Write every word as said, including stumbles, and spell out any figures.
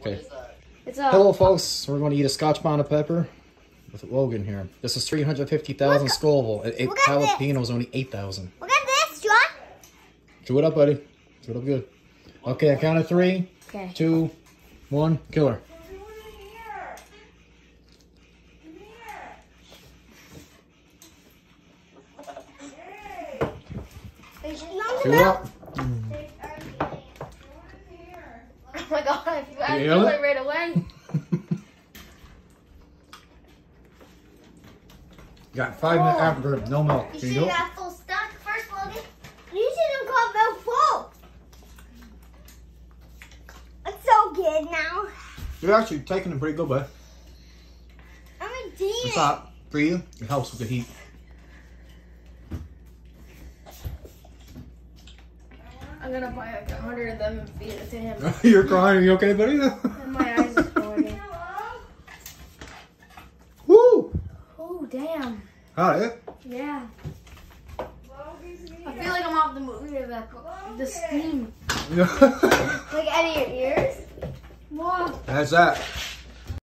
Okay. It's a Hello, folks. We're going to eat a scotch bonnet pepper with Logan here. This is three hundred fifty thousand Scoville. At eight jalapenos, only eight thousand. Look at this, John. Chew it up, buddy. Chew it up good. Okay, I count of three, Okay. two, one, kill her. Chew it up. Oh my god, I You feel hear it right away. Got five minutes after no milk. You Here see you go. that full stock first, Logan? You should have got milk full. It's so good now. You're actually taking it pretty good, bud. I'm a demon. It's hot for you. It helps with the heat. I'm gonna buy like a hundred of them and feed it to him. You're crying. Are you okay, buddy? And my eyes are squirting. Woo! Oh, damn. Got it. Yeah. I feel like I'm off the movie with that, the steam. Yeah. Like out of your ears. Wow. That's that.